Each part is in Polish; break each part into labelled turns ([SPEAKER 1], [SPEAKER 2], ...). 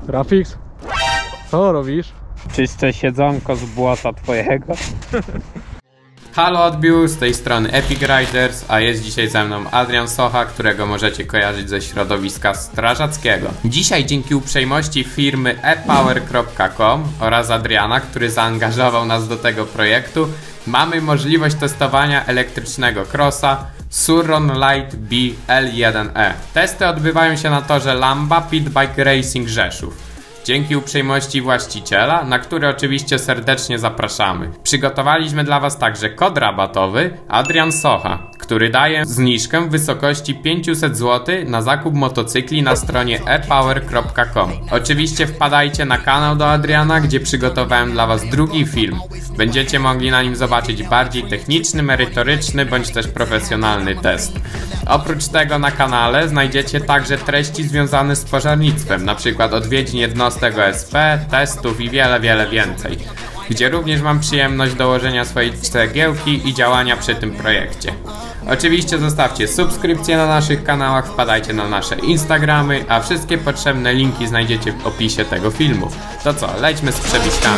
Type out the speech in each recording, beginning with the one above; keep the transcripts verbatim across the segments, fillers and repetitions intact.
[SPEAKER 1] Rafix, co robisz?
[SPEAKER 2] Czyszczę siedzonko z błota twojego.
[SPEAKER 3] Halo odbiór, z tej strony Epic Riders, a jest dzisiaj ze mną Adrian Socha, którego możecie kojarzyć ze środowiska strażackiego. Dzisiaj dzięki uprzejmości firmy e power kropka com oraz Adriana, który zaangażował nas do tego projektu, mamy możliwość testowania elektrycznego crossa Surron Light B L jeden E. Testy odbywają się na torze Lamba Pit Bike Racing Rzeszów. Dzięki uprzejmości właściciela, na który oczywiście serdecznie zapraszamy. Przygotowaliśmy dla Was także kod rabatowy Adrian Socha, który daje zniżkę w wysokości pięćset złotych na zakup motocykli na stronie e power kropka com. Oczywiście wpadajcie na kanał do Adriana, gdzie przygotowałem dla Was drugi film. Będziecie mogli na nim zobaczyć bardziej techniczny, merytoryczny bądź też profesjonalny test. Oprócz tego na kanale znajdziecie także treści związane z pożarnictwem, np. odwiedzin jednostek O S P, testów i wiele, wiele więcej, gdzie również mam przyjemność dołożenia swojej cegiełki i działania przy tym projekcie. Oczywiście zostawcie subskrypcję na naszych kanałach, wpadajcie na nasze Instagramy, a wszystkie potrzebne linki znajdziecie w opisie tego filmu. To co, lećmy z przebiskami.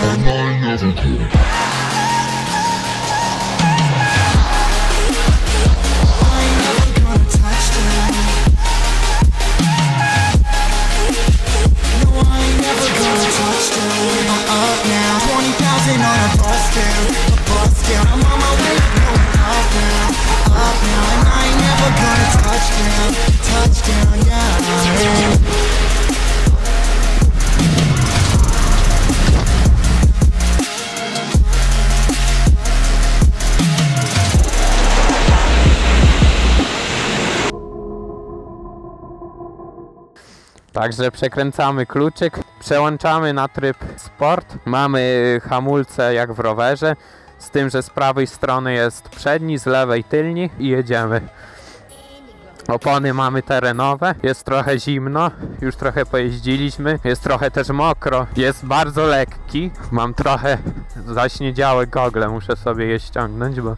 [SPEAKER 2] Także przekręcamy kluczyk, przełączamy na tryb sport. Mamy hamulce jak w rowerze, z tym, że z prawej strony jest przedni, z lewej tylni i jedziemy. Opony mamy terenowe, jest trochę zimno, już trochę pojeździliśmy, jest trochę też mokro, jest bardzo lekki. Mam trochę zaśniedziałe gogle, muszę sobie je ściągnąć, bo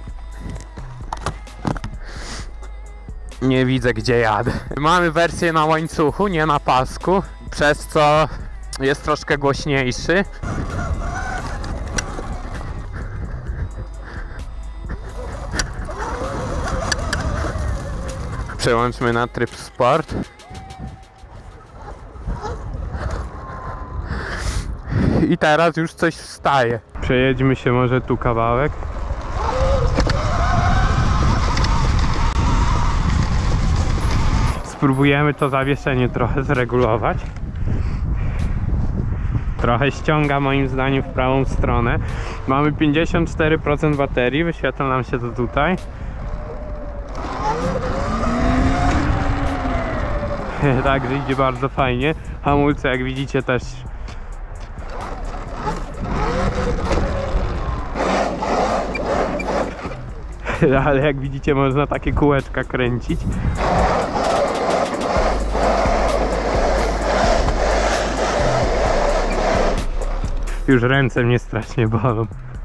[SPEAKER 2] nie widzę, gdzie jadę. Mamy wersję na łańcuchu, nie na pasku, przez co jest troszkę głośniejszy. Przełączmy na tryb sport. I teraz już coś wstaje. Przejedźmy się może tu kawałek. Spróbujemy to zawieszenie trochę zregulować. Trochę ściąga moim zdaniem w prawą stronę. Mamy pięćdziesiąt cztery procent baterii, wyświetla nam się to tutaj. Także idzie bardzo fajnie. Hamulce, jak widzicie, też ale jak widzicie, można takie kółeczka kręcić. Już ręce mnie strasznie bolą.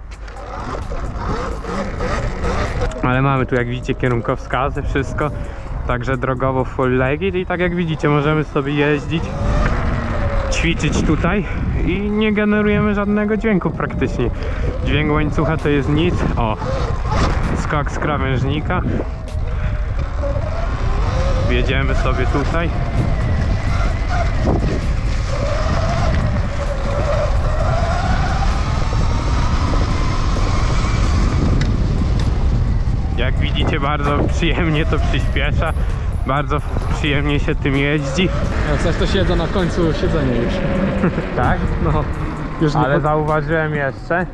[SPEAKER 2] Ale mamy tu, jak widzicie, kierunkowskazy, wszystko. Także drogowo full legit i tak jak widzicie, możemy sobie jeździć, ćwiczyć tutaj i nie generujemy żadnego dźwięku praktycznie. Dźwięk łańcucha to jest nic. O, skok z krawężnika. Wjedziemy sobie tutaj. Jak widzicie, bardzo przyjemnie to przyspiesza, bardzo przyjemnie się tym jeździ.
[SPEAKER 1] Jak coś to siedzę na końcu siedzenia już.
[SPEAKER 2] Tak?
[SPEAKER 1] No. Już
[SPEAKER 2] Ale
[SPEAKER 1] nie...
[SPEAKER 2] zauważyłem jeszcze,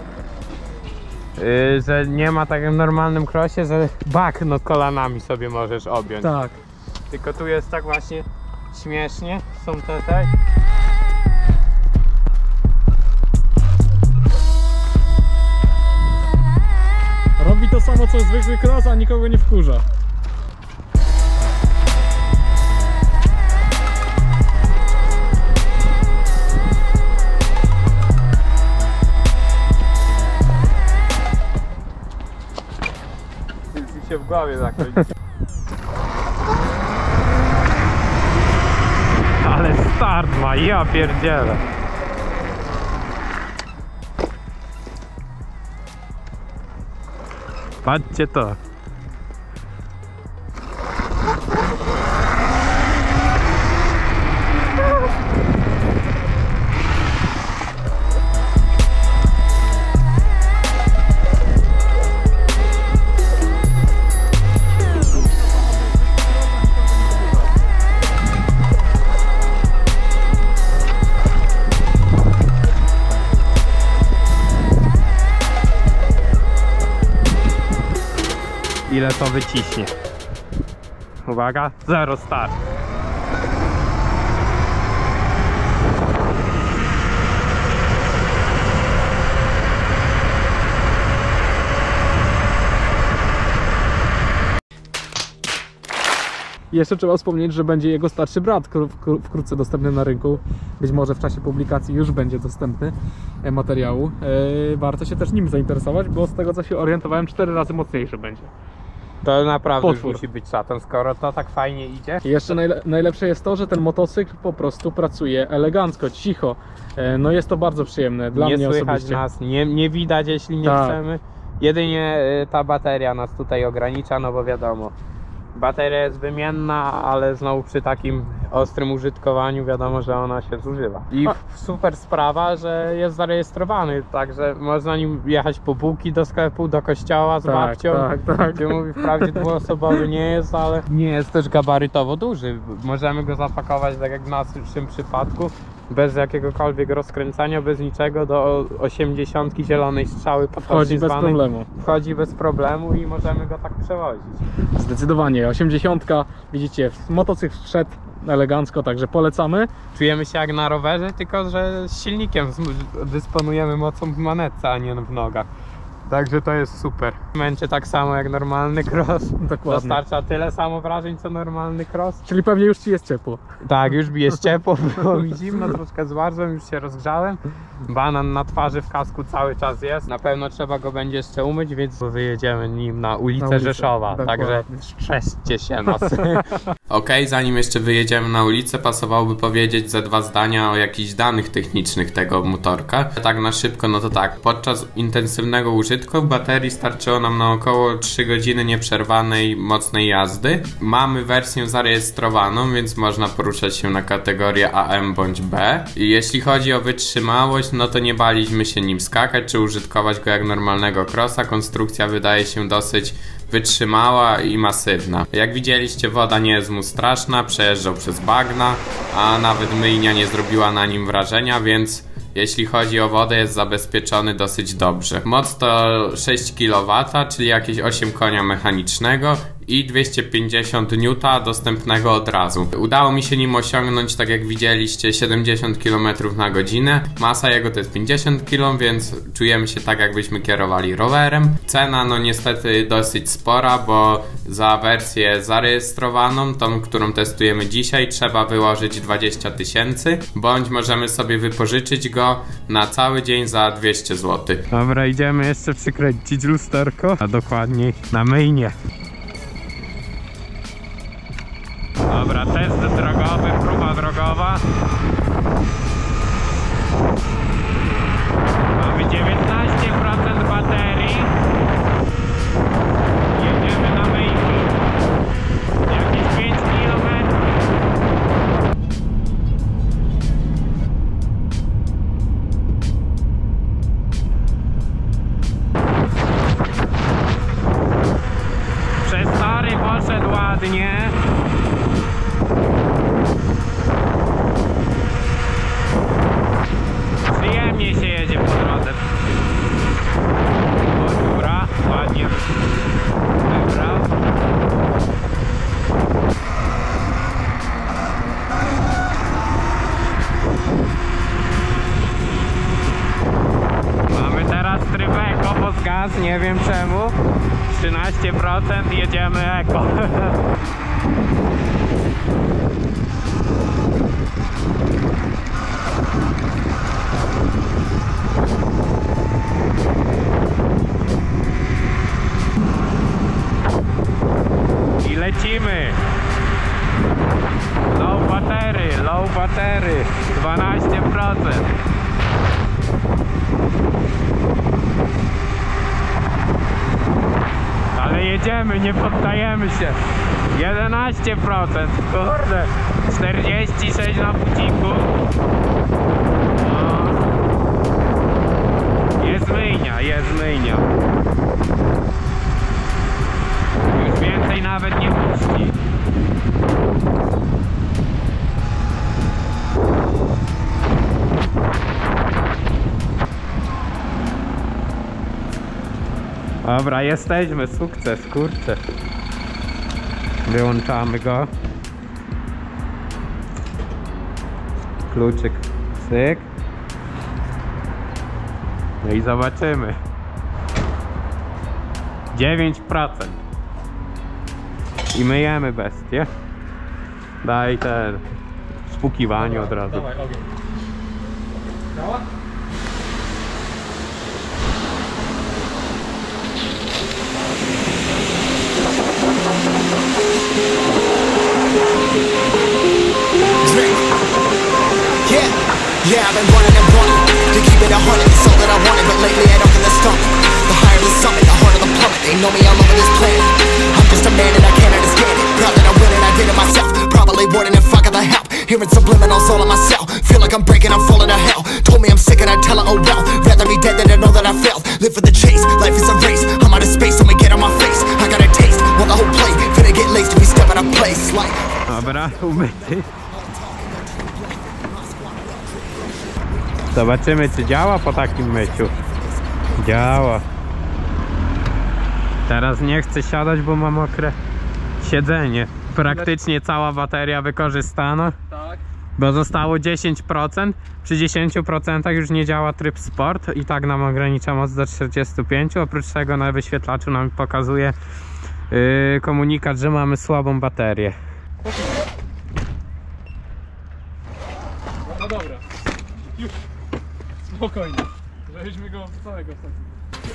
[SPEAKER 2] yy, że nie ma tak jak w normalnym crossie, że bakno kolanami sobie możesz objąć.
[SPEAKER 1] Tak.
[SPEAKER 2] Tylko tu jest tak właśnie śmiesznie, są te te.
[SPEAKER 1] Robi to samo co zwykły cross, a nikogo nie wkurza.
[SPEAKER 2] Już mi się w głowie zakręci. Ale stary. start ma, ja pierdzielę. Patrzcie to. Ile to wyciśnie? Uwaga, zero start.
[SPEAKER 1] Jeszcze trzeba wspomnieć, że będzie jego starszy brat wkrótce dostępny na rynku. Być może w czasie publikacji już będzie dostępny materiału. Warto się też nim zainteresować, bo z tego co się orientowałem, cztery razy mocniejszy będzie.
[SPEAKER 2] To naprawdę już
[SPEAKER 1] Potwór.
[SPEAKER 2] musi być szatan, skoro to tak fajnie idzie.
[SPEAKER 1] I jeszcze najle najlepsze jest to, że ten motocykl po prostu pracuje elegancko, cicho. No jest to bardzo przyjemne dla
[SPEAKER 2] nie
[SPEAKER 1] mnie
[SPEAKER 2] słychać
[SPEAKER 1] osobiście.
[SPEAKER 2] nas, nie, nie widać jeśli nie
[SPEAKER 1] Tak.
[SPEAKER 2] chcemy. Jedynie y, ta bateria nas tutaj ogranicza, no bo wiadomo, bateria jest wymienna, ale znowu przy takim ostrym użytkowaniu wiadomo, że ona się zużywa. I
[SPEAKER 1] A.
[SPEAKER 2] super sprawa, że jest zarejestrowany, także można nim jechać po bułki do sklepu, do kościoła z
[SPEAKER 1] Tak,
[SPEAKER 2] babcią.
[SPEAKER 1] tak, tak.
[SPEAKER 2] Gdzie mówi, wprawdzie dwuosobowy nie jest, ale nie jest też gabarytowo duży. Możemy go zapakować tak jak w naszym przypadku, bez jakiegokolwiek rozkręcania, bez niczego, do osiemdziesiątki zielonej strzały
[SPEAKER 1] Wchodzi bez
[SPEAKER 2] zwanej.
[SPEAKER 1] problemu.
[SPEAKER 2] Wchodzi bez problemu i możemy go tak przewozić.
[SPEAKER 1] Zdecydowanie, osiemdziesiątka, widzicie, motocykl wszedł elegancko, także polecamy.
[SPEAKER 2] Czujemy się jak na rowerze, tylko że z silnikiem z- dysponujemy mocą w manetce, a nie w nogach. Także to jest super. Męczy tak samo jak normalny cross.
[SPEAKER 1] Dokładnie.
[SPEAKER 2] Dostarcza tyle samo wrażeń co normalny cross.
[SPEAKER 1] Czyli pewnie już ci jest ciepło.
[SPEAKER 2] Tak, już mi jest ciepło, było mi zimno, troszkę zmarzłem, już się rozgrzałem. Banan na twarzy w kasku cały czas jest. Na pewno trzeba go będzie jeszcze umyć, więc wyjedziemy nim na ulicę,
[SPEAKER 1] Na ulicę,
[SPEAKER 2] Rzeszowa.
[SPEAKER 1] dokładnie.
[SPEAKER 2] Także strzeżcie się nas.
[SPEAKER 3] Okej, zanim jeszcze wyjedziemy na ulicę, pasowałoby powiedzieć ze dwa zdania o jakichś danych technicznych tego motorka. Tak na szybko, no to tak, podczas intensywnego użytku baterii starczyło nam na około trzy godziny nieprzerwanej, mocnej jazdy. Mamy wersję zarejestrowaną, więc można poruszać się na kategorię A M bądź B. I jeśli chodzi o wytrzymałość, no to nie baliśmy się nim skakać, czy użytkować go jak normalnego crossa. Konstrukcja wydaje się dosyć wytrzymała i masywna. Jak widzieliście, woda nie jest mu straszna, przejeżdżał przez bagna, a nawet myjnia nie zrobiła na nim wrażenia, więc jeśli chodzi o wodę, jest zabezpieczony dosyć dobrze. Moc to sześć kilowatów, czyli jakieś osiem konia mechanicznego i dwieście pięćdziesiąt niutów dostępnego od razu. Udało mi się nim osiągnąć, tak jak widzieliście, siedemdziesiąt kilometrów na godzinę. Masa jego to jest pięćdziesiąt kilogramów, więc czujemy się tak, jakbyśmy kierowali rowerem. Cena no niestety dosyć spora, bo za wersję zarejestrowaną, tą, którą testujemy dzisiaj, trzeba wyłożyć dwadzieścia tysięcy, bądź możemy sobie wypożyczyć go na cały dzień za dwieście złotych.
[SPEAKER 2] Dobra, idziemy jeszcze przykręcić lusterko, a dokładniej na myjnię. Dobra, test drogowy, próba drogowa. Mamy dziewiętnaście procent baterii. Jedziemy na myjki. Jakieś pięć kilometrów. Przez tory poszedł ładnie. Przyjemnie się jedzie po drodze. O, dobra, ładnie wybrał. Mamy teraz tryb eko pod gaz, nie wiem czemu. trzynaście procent, jedziemy eko. I lecimy. Low batery,
[SPEAKER 3] Low battery, dwanaście procent. Ale jedziemy, nie poddajemy się. jedenaście procent, kurde. czterdzieści sześć na buciku. No. Jest myjnia, jest myjnia. Już więcej nawet nie puści. Dobra, jesteśmy, sukces, kurczę. Wyłączamy go. Kluczyk, syk. No i zobaczymy. dziewięć procent. I myjemy bestię. Daj ten spukiwanie od razu.
[SPEAKER 1] Dawaj, ogień. Działa?
[SPEAKER 4] Yeah, yeah, I've been running and running to keep it a hundred, it's all that I wanted, but lately I don't get the stomach. The higher the summit, the harder the plummet. They know me all over this planet. I'm just a man and I can't understand it. Proud that I win and I did it myself. Probably wouldn't if I got the help. Hearing subliminals all on myself. Feel like I'm breaking, I'm falling to hell. Told me I'm sick and I tell her, oh well. Rather be dead than to know that I failed. Live for the chase, life is a race. I'm out of space, so me get on my face. I got a taste, want the whole plate. Finna get laced if we step in a place like.
[SPEAKER 3] Dobra, umyty. Zobaczymy, czy działa po takim myciu. Działa. Teraz nie chcę siadać, bo mam mokre siedzenie. Praktycznie cała bateria wykorzystana.
[SPEAKER 1] Tak.
[SPEAKER 3] Bo zostało dziesięć procent. Przy dziesięciu procentach już nie działa tryb sport. I tak nam ogranicza moc do czterdziestu pięciu. Oprócz tego na wyświetlaczu nam pokazuje yy, komunikat, że mamy słabą baterię.
[SPEAKER 1] No dobra. Już. Spokojnie. Żebyśmy go całego wstawili.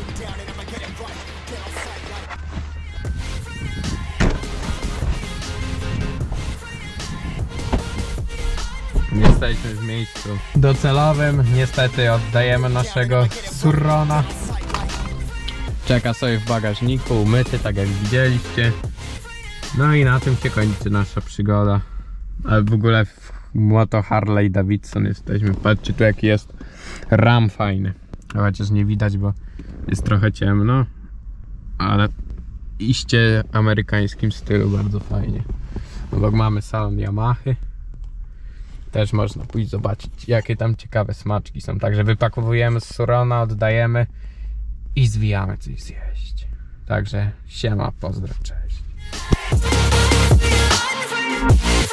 [SPEAKER 3] Jesteśmy w miejscu docelowym. Niestety oddajemy naszego Surrona. Czeka sobie w bagażniku, umyty, tak jak widzieliście. No i na tym się kończy nasza przygoda. Ale w ogóle w moto Harley Davidson jesteśmy. Patrzcie tu jaki jest ram fajny. Chociaż nie widać, bo jest trochę ciemno. Ale iście amerykańskim stylu bardzo fajnie. Obok mamy salon Yamahy. Też można pójść zobaczyć, jakie tam ciekawe smaczki są. Także wypakowujemy z Surrona, oddajemy i zwijamy coś zjeść. Także siema, pozdraw, cześć.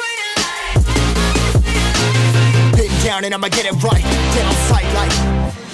[SPEAKER 4] Been down and I'ma get it right. Dead on sight like